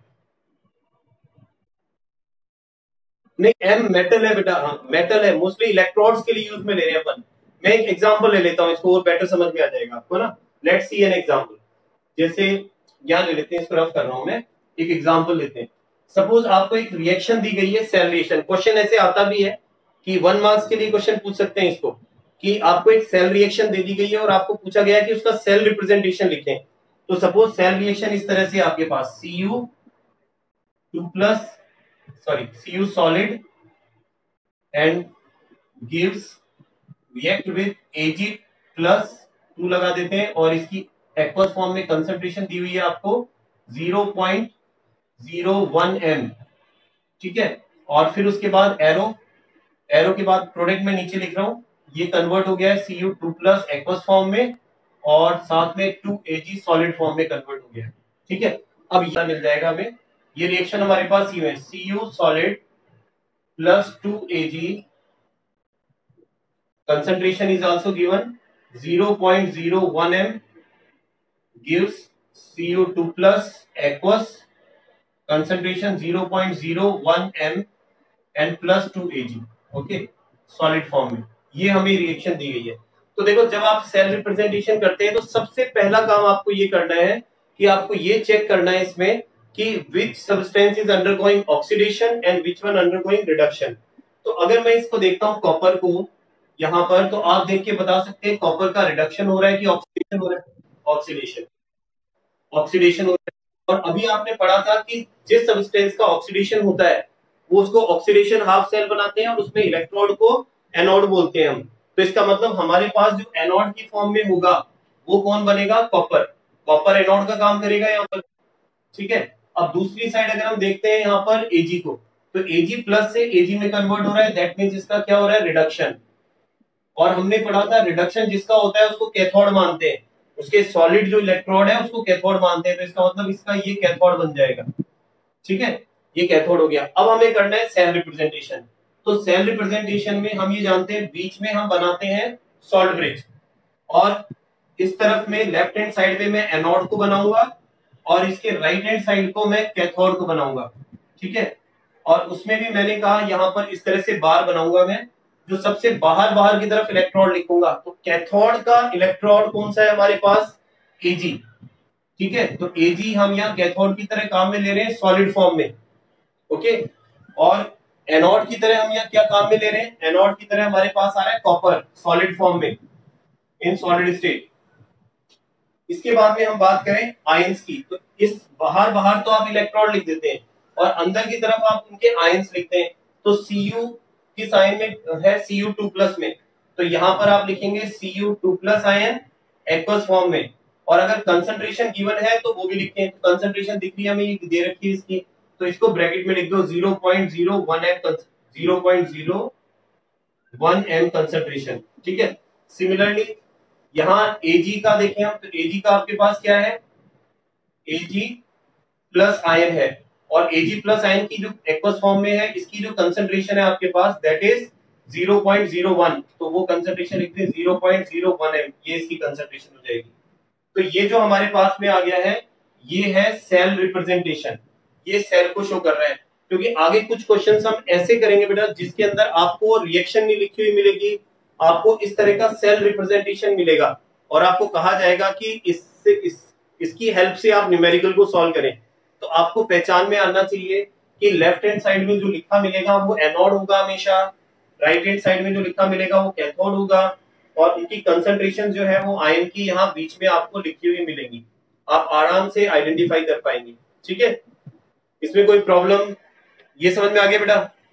A: नहीं, एम मेटल है बेटा, हाँ मेटल है, मोस्टली इलेक्ट्रोड्स के लिए यूज में ले रहे हैं अपन। मैं एक एग्जांपल ले लेता हूँ, इसको और बेटर समझ में आ जाएगा आपको ना। लेट्स सी एन एग्जांपल, जैसे यहाँ ले लेते हैं, इसको रफ कर रहा हूं मैं, एक एग्जांपल लेते हैं। सपोज आपको एक रिएक्शन दी गई है, सेल रिएक्शन। क्वेश्चन ऐसे आता भी है कि वन मार्क्स के लिए क्वेश्चन पूछ सकते हैं इसको, कि आपको एक सेल रिएक्शन दे दी गई है और आपको पूछा गया है कि उसका सेल रिप्रेजेंटेशन लिखें। तो सपोज सेल रिएक्शन इस तरह से आपके पास C U two plus sorry C U solid and gives react with AG plus two लगा देते हैं, और इसकी एक्वस फॉर्म में कंसंट्रेशन दी हुई है आपको zero point zero one M. ठीक है, और फिर उसके बाद एरो एरो के बाद प्रोडक्ट में नीचे लिख रहा हूं, ये कन्वर्ट हो गया है C U two plus aqueous form में, और साथ में two A G solid form में कन्वर्ट हो गया है। ठीक है, अब यह मिल जाएगा हमें, ये रिएक्शन हमारे पास ये है C U solid plus two A G, concentration is also given zero point zero one M gives C U two plus aqueous concentration zero point zero one M and plus two A G. Okay, solid form में ये हमें reaction दी गई है। तो देखो, जब आप cell representation करते हैं तो सबसे पहला काम आपको ये करना है कि आपको ये चेक करना है इसमें कि which substance is undergoing oxidation and which one undergoing reduction। तो अगर मैं इसको देखता हूँ कॉपर को यहाँ पर, तो आप देख के बता सकते हैं कॉपर का रिडक्शन हो रहा है कि ऑक्सीडेशन हो रहा है? ऑक्सीडेशन ऑक्सीडेशन हो रहा है। और अभी आपने पढ़ा था कि जिस सब्सटेंस का ऑक्सीडेशन होता है वो उसको ऑक्सीडेशन हाफ सेल बनाते हैं और उसमें इलेक्ट्रोड को एनोड बोलते हैं हम। तो इसका मतलब हमारे पास जो एनोड की फॉर्म में होगा वो कौन बनेगा? कॉपर। कॉपर एनोड का काम करेगा यहाँ पर। ठीक है, अब दूसरी साइड अगर हम देखते हैं यहाँ पर एजी को, तो एजी प्लस से एजी में कन्वर्ट हो रहा है, दैट मीन्स इसका क्या हो रहा है? रिडक्शन। और हमने पढ़ा था रिडक्शन जिसका होता है उसको कैथोड मानते हैं, उसके सॉलिड जो इलेक्ट्रोड है उसको कैथोड मानते हैं। तो इसका मतलब इसका ये कैथोड बन जाएगा। ठीक है, ये कैथोड हो गया। अब हमें करना है सेल रिप्रेजेंटेशन। तो सेल रिप्रेजेंटेशन में हम ये जानते हैं बीच में हम बनाते हैं सॉल्ट ब्रिज, और इस तरफ में लेफ्ट हैंड साइड में मैं एनोड को बनाऊंगा और इसके राइट हैंड साइड को मैं कैथोड को बनाऊंगा। ठीक है, और उसमें भी मैंने कहा यहाँ पर इस तरह से बार बनाऊंगा मैं, जो सबसे बाहर बाहर की तरफ इलेक्ट्रोड लिखूंगा। तो कैथोड का इलेक्ट्रोड कौन सा है हमारे पास? एजी। ठीक है, तो एजी हम यहाँ कैथोड की तरह काम में ले रहे हैं सॉलिड फॉर्म में। ओके, और एनोड की तरह हम यहाँ क्या काम में ले रहे हैं? एनोड की तरह हमारे पास आ रहा है कॉपर सॉलिड फॉर्म में, इन सॉलिड स्टेट। इसके बाद में हम बात करें आयंस की, तो इस बाहर बाहर तो आप इलेक्ट्रोड लिख देते हैं और अंदर की तरफ आप उनके आयंस लिखते हैं। तो Cu किस आयन में है? सी यू टू प्लस में। तो यहाँ पर आप लिखेंगे C U two plus ion aqueous form में, और अगर कंसंट्रेशन गिवन है तो वो भी लिखते हैं। तो कंसंट्रेशन दिख रही है हमें, दे रखी है इसकी, तो इसको ब्रैकेट में लिख दो zero point zero one M zero point zero one M concentration. ठीक है, सिमिलरली यहाँ Ag का देखें हम, तो Ag का आपके पास क्या है? Ag प्लस आयन है, और Ag प्लस आयन की जो एक्वस फॉर्म में है इसकी जो कंसंट्रेशन है आपके पास that is zero point zero one. तो वो कंसंट्रेशन लिखते हैं zero point zero one M, ये इसकी कंसंट्रेशन हो जाएगी। तो ये जो हमारे पास में आ गया है ये है सेल रिप्रेजेंटेशन, ये सेल को शो कर रहा है। क्योंकि आगे कुछ क्वेश्चंस हम ऐसे करेंगे बेटा जिसके अंदर आपको रिएक्शन नहीं लिखी हुई मिलेगी, आपको इस तरह का सेल रिप्रेजेंटेशन मिलेगा और आपको कहा जाएगा कि इससे इस इसकी हेल्प से आप न्यूमेरिकल को सॉल्व करें। तो आपको पहचान में आना चाहिए कि लेफ्ट हैंड साइड में जो लिखा मिलेगा वो एनोड होगा हमेशा, राइट हैंड साइड में जो लिखा मिलेगा वो कैथोड होगा, और उनकी कंसंट्रेशन जो है वो आयन की यहाँ बीच में आपको लिखी हुई मिलेगी, आप आराम से आइडेंटिफाई कर पाएंगे। ठीक है, इसमें कोई प्रॉब्लम? ये समझ में आ गया बेटा?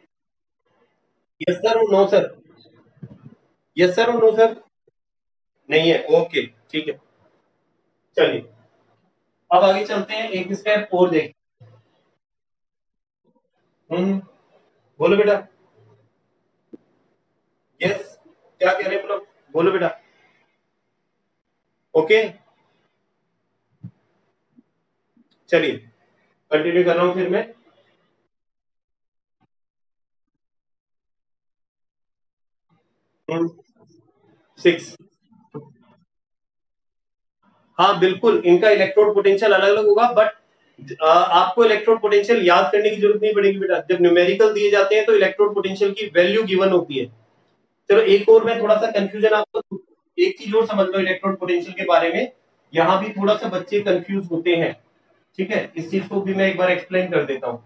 A: यस सर और नो सर? यस सर और नो सर? नहीं है, ओके ठीक है। चलिए अब आगे चलते हैं, एक स्टेप और देखते हैं। हम्म, बोलो बेटा। यस, क्या कह रहे हैं मतलब? बोलो बेटा। ओके, चलिए कंटिन्यू कर रहा हूं फिर मैं। सिक्स, हाँ बिल्कुल, इनका इलेक्ट्रोड पोटेंशियल अलग अलग होगा, बट आपको इलेक्ट्रोड पोटेंशियल याद करने की जरूरत नहीं पड़ेगी बेटा। जब न्यूमेरिकल दिए जाते हैं तो इलेक्ट्रोड पोटेंशियल की वैल्यू गिवन होती है। चलो एक और मैं थोड़ा सा कंफ्यूजन आपको, एक चीज और समझ लो इलेक्ट्रोड पोटेंशियल के बारे में, यहाँ भी थोड़ा सा बच्चे कंफ्यूज होते हैं। ठीक है, इस चीज को भी मैं एक बार एक्सप्लेन कर देता हूँ।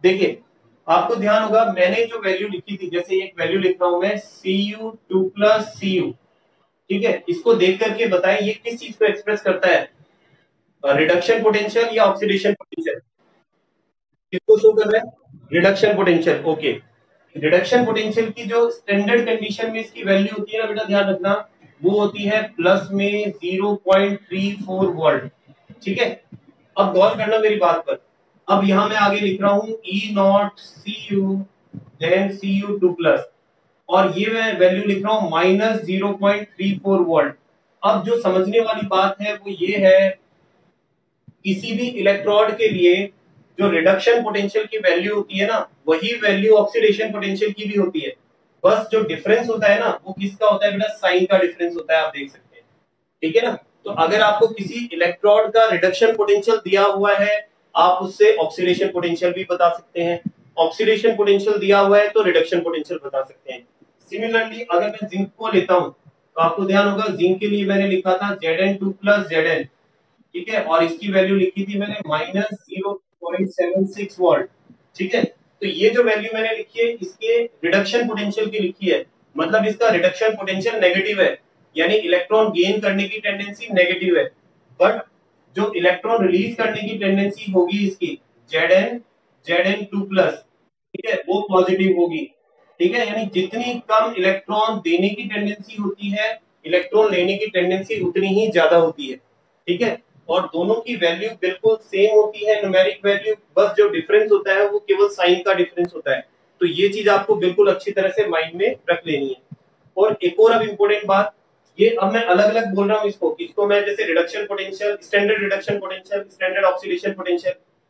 A: देखिए आपको ध्यान होगा मैंने जो वैल्यू लिखी थी, जैसे एक वैल्यू लिख रहा हूं मैं C U two plus C U, ठीक है, इसको देख करके बताएं ये किस चीज को एक्सप्रेस करता है, रिडक्शन पोटेंशियल या ऑक्सीडेशन पोटेंशियल, किसको शो कर रहा है, reduction potential. Okay, reduction potential की जो स्टैंडर्ड कंडीशन में इसकी वैल्यू होती है ना बेटा, ध्यान रखना, वो होती है प्लस में zero point three four volt, ठीक है। अब गौर करना मेरी बात पर, अब यहां मैं आगे लिख रहा हूं E naught C U then C U two plus, और ये मैं वैल्यू लिख रहा हूं minus zero point three four volt. अब जो समझने वाली बात है वो ये है, किसी भी इलेक्ट्रोड के लिए जो रिडक्शन पोटेंशियल की वैल्यू होती है ना, वही वैल्यू ऑक्सीडेशन पोटेंशियल की भी होती है, बस जो डिफरेंस होता है ना वो किसका होता है बेटा, साइन का डिफरेंस होता है, आप देख सकते हैं, ठीक है ना। तो अगर आपको किसी इलेक्ट्रोड का रिडक्शन पोटेंशियल दिया हुआ है, आप उससे ऑक्सीडेशन पोटेंशियल भी बता सकते हैं, ऑक्सीडेशन पोटेंशियल दिया हुआ है तो रिडक्शन पोटेंशियल बता सकते हैं। सिमिलरली अगर मैं जिंक को लेता हूं तो आपको ध्यान होगा जिंक के लिए मैंने लिखा था Z N two plus Z N, ठीक है, और इसकी वैल्यू लिखी थी मैंने minus zero point seven six volt, ठीक है। तो ये जो वैल्यू मैंने लिखी है इसके रिडक्शन पोटेंशियल की लिखी है, मतलब इसका रिडक्शन पोटेंशियल नेगेटिव है, यानी इलेक्ट्रॉन गेन करने की टेंडेंसी नेगेटिव है, बट जो इलेक्ट्रॉन रिलीज करने की टेंडेंसी होगी इसकी Z N Z N two plus, ठीक है, वो पॉजिटिव होगी, ठीक है। यानी जितनी कम इलेक्ट्रॉन देने की टेंडेंसी होती है, इलेक्ट्रॉन लेने की टेंडेंसी उतनी ही ज्यादा होती है, ठीक है। और दोनों की वैल्यू बिल्कुल सेम होती है, न्यूमेरिक वैल्यू, बस जो डिफरेंस होता है वो केवल साइन का डिफरेंस होता है। तो ये चीज आपको बिल्कुल अच्छी तरह से माइंड में रख लेनी है। और एक और अब इम्पोर्टेंट बात, ये अब मैं अलग अलग बोल रहा हूँ इसको, इसको मैं जैसे reduction potential, standard reduction potential, standard oxidation potential,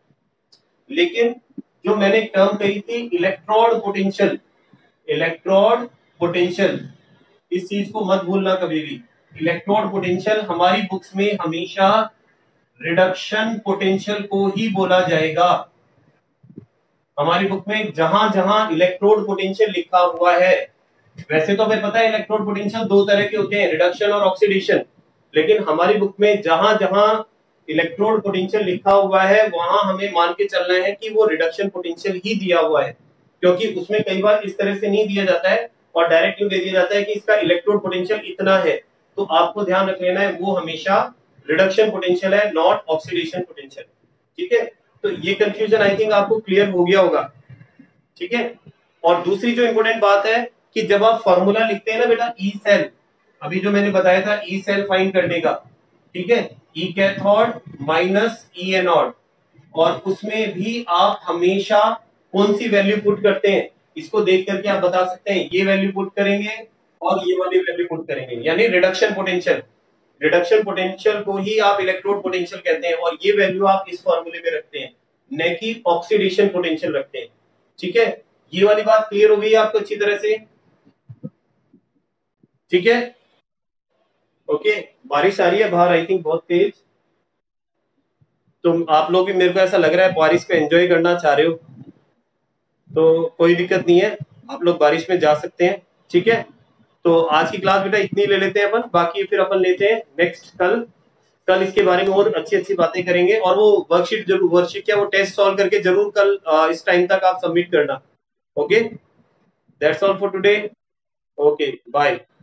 A: लेकिन जो मैंने टर्म कही थी इलेक्ट्रोड पोटेंशियल, इलेक्ट्रोड पोटेंशियल, इस चीज को मत भूलना कभी भी। इलेक्ट्रोड पोटेंशियल हमारी बुक्स में हमेशा रिडक्शन पोटेंशियल को ही बोला जाएगा। हमारी बुक में जहां जहां इलेक्ट्रोड पोटेंशियल लिखा हुआ है, वैसे तो हमें पता है इलेक्ट्रोड पोटेंशियल दो तरह के होते हैं, रिडक्शन और ऑक्सीडेशन, लेकिन हमारी बुक में जहां जहां इलेक्ट्रोड पोटेंशियल लिखा हुआ है वहां हमें मान के चलना है कि वो रिडक्शन पोटेंशियल ही दिया हुआ है, क्योंकि उसमें कई बार इस तरह से नहीं दिया जाता है और डायरेक्ट दे दिया जाता है कि इसका इलेक्ट्रोड पोटेंशियल इतना है, तो आपको ध्यान रख लेना है वो हमेशा रिडक्शन पोटेंशियल है, नॉट ऑक्सीडेशन पोटेंशियल, ठीक है। तो ये कंफ्यूजन आई थिंक आपको क्लियर हो गया होगा, ठीक है। और दूसरी जो इंपॉर्टेंट बात है कि जब आप फॉर्मूला लिखते हैं ना बेटा ई सेल, अभी जो मैंने बताया था ई सेल फाइंड करने का, ठीक है, E cathode minus E anode, और उसमें भी आप हमेशा कौन सी वैल्यू पुट करते हैं इसको देख करके आप बता सकते हैं, ये वैल्यू पुट करेंगे और ये वाली वैल्यू पुट करेंगे, यानी रिडक्शन पोटेंशियल, रिडक्शन पोटेंशियल को ही आप इलेक्ट्रोड पोटेंशियल कहते हैं, और ये वैल्यू आप इस फॉर्मूले में रखते हैं, न कि ऑक्सीडेशन पोटेंशियल रखते हैं, ठीक है। ये वाली बात क्लियर हो गई है आपको अच्छी तरह से, ठीक है, ओके। बारिश आ रही है बाहर आई थिंक बहुत तेज, तो आप लोग भी, मेरे को ऐसा लग रहा है बारिश को एंजॉय करना चाह रहे हो, तो कोई दिक्कत नहीं है, आप लोग बारिश में जा सकते हैं, ठीक है। तो आज की क्लास बेटा इतनी ले लेते हैं अपन, बाकी फिर अपन लेते हैं नेक्स्ट कल, कल इसके बारे में और अच्छी अच्छी बातें करेंगे, और वो वर्कशीट जरूर, वर्कशीट क्या वो टेस्ट सॉल्व करके जरूर कल इस टाइम तक आप सबमिट करना, okay. That's all for today, okay bye.